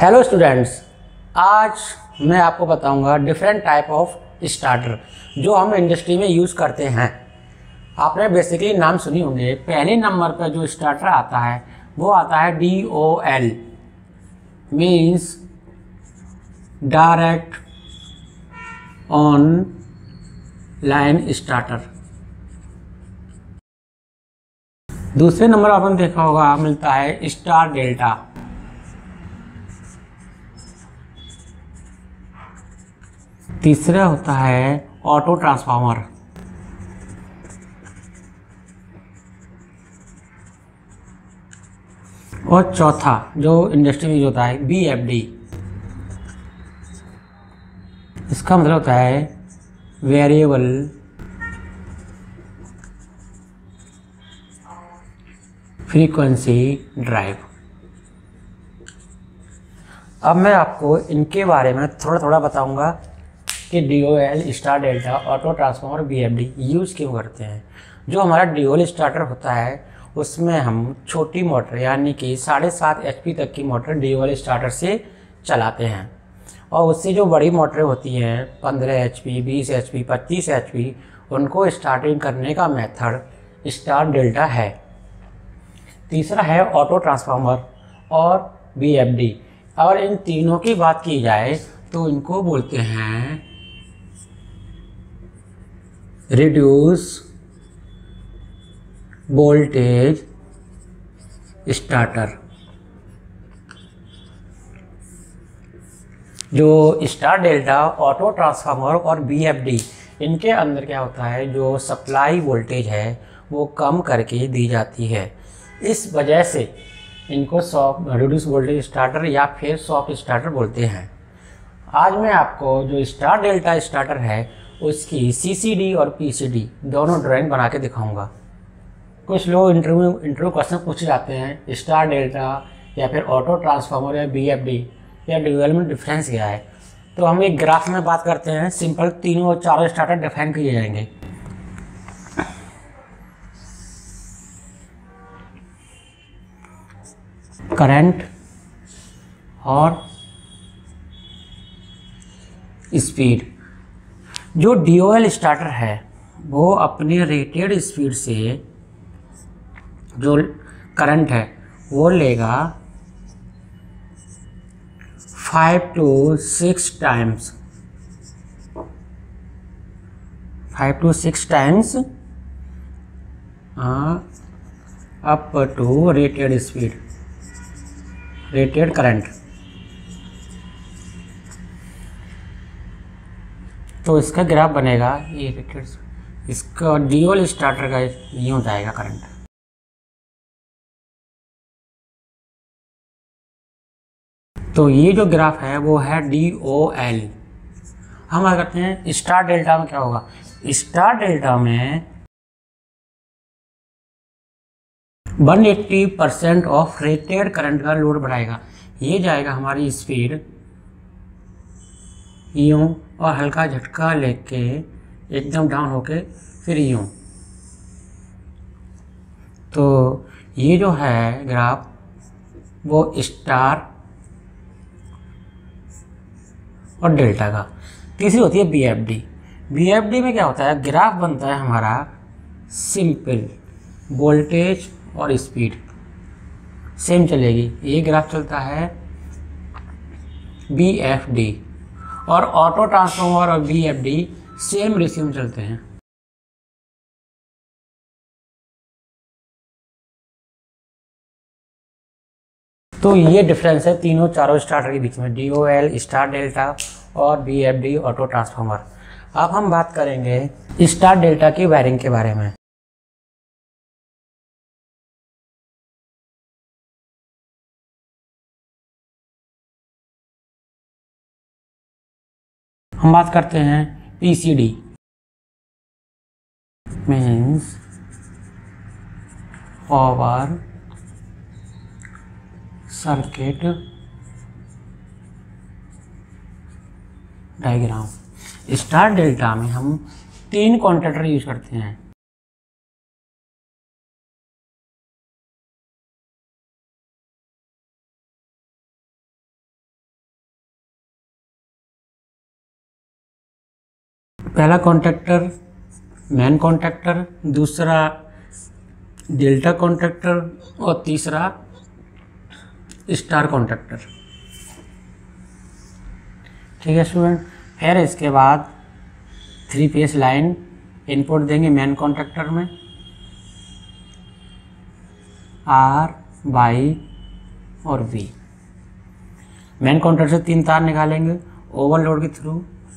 Hello students, आज मैं आपको बताऊंगा डिफरेंट टाइप ऑफ स्टार्टर जो हम इंडस्ट्री में यूज़ करते हैं। आपने बेसिकली नाम सुनी होंगे। पहले नंबर पर जो स्टार्टर आता है वो आता है DOL, means direct on line starter. दूसरे नंबर आपने देखा होगा मिलता है स्टार डेल्टा। तीसरा होता है ऑटो ट्रांसफार्मर। और चौथा जो इंडस्ट्री में यूज होता है BFD। इसका मतलब होता है वेरिएबल फ्रीक्वेंसी ड्राइव। अब मैं आपको इनके बारे में थोड़ा थोड़ा बताऊंगा कि DOL, star delta, auto transformer, BFD use क्यों करते हैं। जो हमारा DOL स्टार्टर होता है उसमें हम छोटी मोटर यानी कि 7.5 HP तक की मोटर DOL स्टार्टर से चलाते हैं, और उससे जो बड़ी मोटरें होती हैं 15 HP, 20 HP, 25 HP, उनको स्टार्टिंग करने का मेथड स्टार डेल्टा है। तीसरा है ऑटो ट्रांसफार्मर और BFD। और इन तीनों की बात की जाए तो इनको बोलते हैं रिड्यूस वोल्टेज स्टार्टर। जो स्टार डेल्टा, ऑटो ट्रांसफार्मर और BFD, इनके अंदर क्या होता है, जो सप्लाई वोल्टेज है वो कम करके दी जाती है। इस वजह से इनको सॉफ्ट रिड्यूस वोल्टेज स्टार्टर या फिर सॉफ्ट स्टार्टर बोलते हैं। आज मैं आपको जो स्टार डेल्टा स्टार्टर है उसकी CCD और PCD दोनों ड्राइंग बना के दिखाऊंगा। कुछ लोग इंटरव्यू क्वेश्चन पूछे जाते हैं स्टार डेल्टा या फिर ऑटो ट्रांसफार्मर या BFD या DOL में डिफरेंस क्या है। तो हम एक ग्राफ में बात करते हैं। सिंपल तीनों और चारों स्टार्टर डिफाइन किए जाएंगे। करंट और स्पीड। जो DOL स्टार्टर है वो अपने रेटेड स्पीड से जो करंट है वो लेगा 5 to 6 times up to rated speed, rated current. तो इसका ग्राफ बनेगा ये रेटेड, इसका DOL स्टार्टर का यूँ जाएगा करंट। तो ये जो ग्राफ है वो है DOL। हम क्या करते हैं स्टार डेल्टा में क्या होगा, स्टार डेल्टा में 180% ऑफ रेटेड करंट का लोड बढ़ाएगा। ये जाएगा हमारी स्पीड यूँ और हल्का झटका लेके एकदम डाउन होके फिर यूँ। तो ये जो है ग्राफ वो स्टार और डेल्टा का। तीसरी होती है BFD। BFD में क्या होता है, ग्राफ बनता है हमारा सिंपल, वोल्टेज और स्पीड सेम चलेगी। ये ग्राफ चलता है BFD, और ऑटो ट्रांसफार्मर और BFD सेम रेशियो में चलते हैं। तो ये डिफरेंस है तीनों चारों स्टार्टर के बीच में, DOL, स्टार डेल्टा और BFD ऑटो ट्रांसफार्मर। अब हम बात करेंगे स्टार डेल्टा की वायरिंग के बारे में। हम बात करते हैं PCD, means power circuit diagram. Star delta में हम 3 कॉन्टैक्टर यूज करते हैं। पहला कॉन्टैक्टर मेन कॉन्टैक्टर, दूसरा डेल्टा कॉन्टैक्टर और तीसरा स्टार कॉन्टैक्टर। ठीक है स्टूडेंट। फिर इसके बाद 3 फेस लाइन इनपुट देंगे मेन कॉन्टैक्टर में, R, Y और V। मेन कॉन्टैक्टर से 3 तार निकालेंगे ओवरलोड के थ्रू।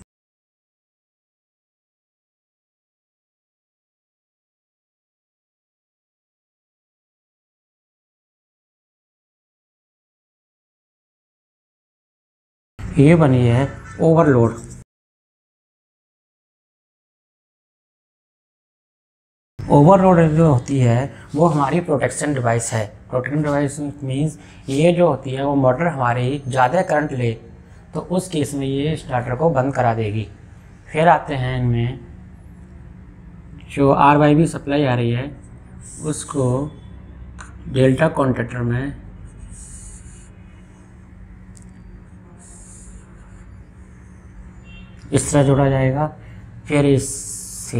ये बनी है ओवरलोड। ओवरलोड जो होती है वो हमारी प्रोटेक्शन डिवाइस है। प्रोटेक्शन डिवाइस मीन्स ये जो होती है वो मोटर हमारी ज़्यादा करंट ले तो उस केस में ये स्टार्टर को बंद करा देगी। फिर आते हैं इनमें जो RYB सप्लाई आ रही है उसको डेल्टा कॉन्टैक्टर में इस तरह जोड़ा जाएगा। फिर इससे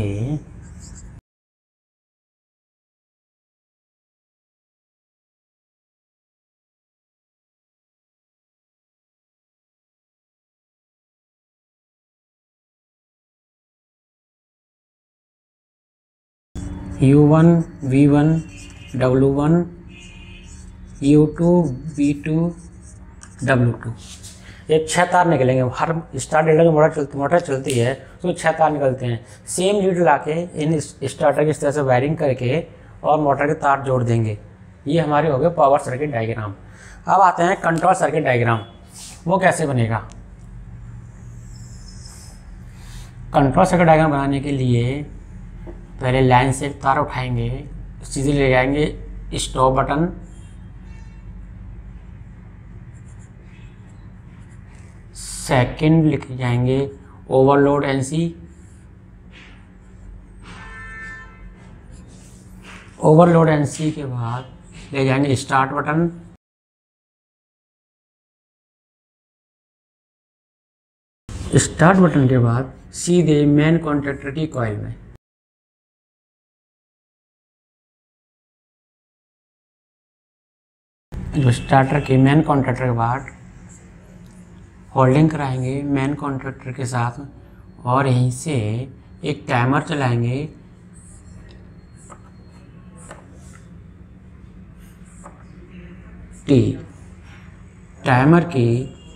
U1, V1, W1, U2, V2, W2। ये 6 तार निकलेंगे। हर स्टार डेल्टा की मोटर चलती है तो 6 तार निकलते हैं। सेम लीड ला के इन स्टार्टर की इस तरह से वायरिंग करके और मोटर के तार जोड़ देंगे। ये हमारे हो गए पावर सर्किट डायग्राम। अब आते हैं कंट्रोल सर्किट डायग्राम। वो कैसे बनेगा? कंट्रोल सर्किट डायग्राम बनाने के लिए पहले लाइन से तार उठाएंगे, सीधे ले जाएंगे स्टॉप बटन, सेकंड लिख जाएंगे ओवरलोड NC, ओवरलोड NC के बाद ले जाएंगे स्टार्ट बटन, स्टार्ट बटन के बाद सीधे मेन कॉन्टैक्टर की कॉइल में। जो स्टार्टर के मेन कॉन्टैक्टर के बाद होल्डिंग कराएंगे मेन कॉन्टैक्टर के साथ और यहीं से एक टाइमर चलाएंगे। T टाइमर की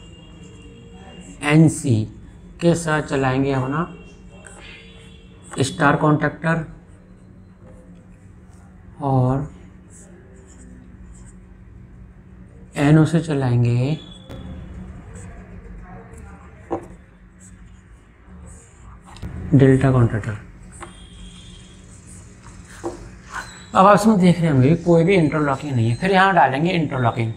NC के साथ चलाएंगे अपना स्टार कॉन्टैक्टर और NO से चलाएंगे डेल्टा कॉन्टैक्टर। अब आप इसमें देख रहे होंगे कोई भी इंटरलॉकिंग नहीं है। फिर यहाँ डालेंगे इंटरलॉकिंग,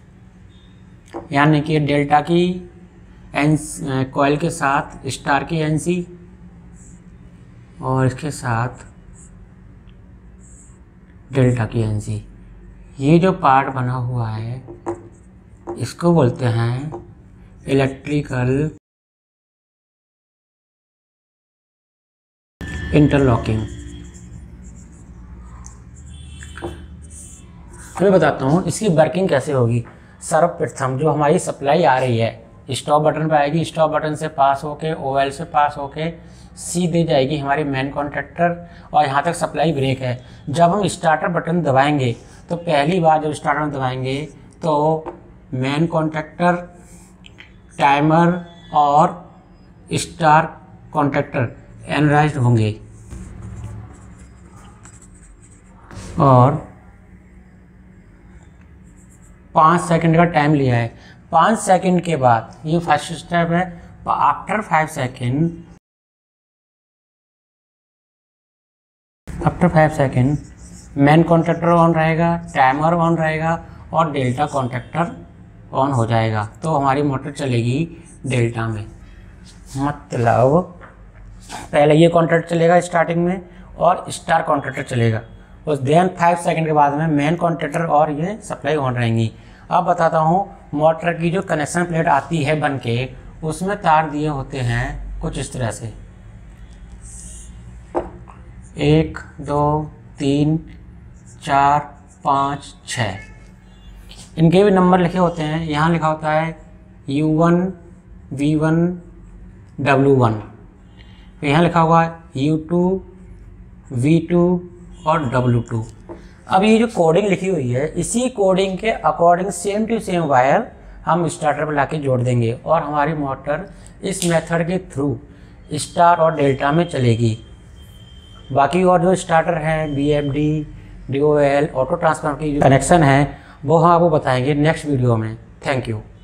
यानी कि डेल्टा की कॉइल के साथ स्टार की NC और इसके साथ डेल्टा की NC। ये जो पार्ट बना हुआ है इसको बोलते हैं इलेक्ट्रिकल इंटरलॉकिंग। मैं बताता हूँ इसकी वर्किंग कैसे होगी। सर्वप्रथम जो हमारी सप्लाई आ रही है स्टॉप बटन पे आएगी, स्टॉप बटन से पास होके OL से पास होके सीधे जाएगी हमारे मेन कॉन्टैक्टर और यहाँ तक सप्लाई ब्रेक है। जब हम स्टार्टर बटन दबाएंगे तो पहली बार जब स्टार्टर बटन दबाएंगे तो मेन कॉन्टैक्टर, टाइमर और स्टार कॉन्टैक्टर एनर्जाइज्ड होंगे और 5 सेकंड का टाइम लिया है। 5 सेकंड के बाद ये फर्स्ट स्टेप है। After 5 second main contactor on रहेगा, टाइमर ऑन रहेगा और डेल्टा कॉन्टैक्टर ऑन हो जाएगा तो हमारी मोटर चलेगी डेल्टा में। मतलब पहले ये कॉन्टैक्टर चलेगा स्टार्टिंग में और स्टार कॉन्टैक्टर चलेगा। उस देन 5 सेकंड के बाद में मेन कॉन्टैक्टर और ये सप्लाई ऑन रहेंगी। अब बताता हूँ मोटर की जो कनेक्शन प्लेट आती है बन के, उसमें तार दिए होते हैं कुछ इस तरह से। 1 2 3 4 5 6 इनके भी नंबर लिखे होते हैं। यहाँ लिखा होता है U1 V1 W1, यहाँ लिखा हुआ है U2 V2 और W2। अब ये जो कोडिंग लिखी हुई है, इसी कोडिंग के according same to same wire हम स्टार्टर पर लाके जोड़ देंगे और हमारी मोटर इस मेथड के थ्रू स्टार और डेल्टा में चलेगी। बाकी और जो स्टार्टर है BFD, DOL, ऑटो ट्रांसफार्मर की जो कनेक्शन है वो हम आपको बताएंगे नेक्स्ट वीडियो में। Thank you.